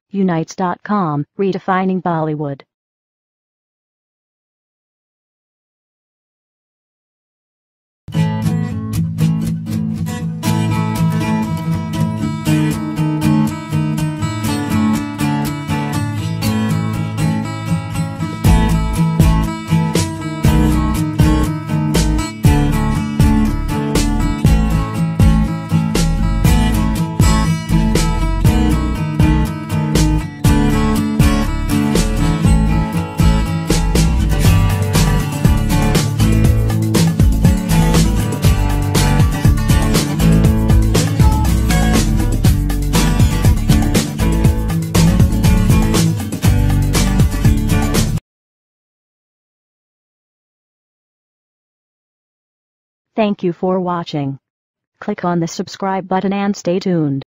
Unites.com, redefining Bollywood. Thank you for watching. Click on the subscribe button and stay tuned.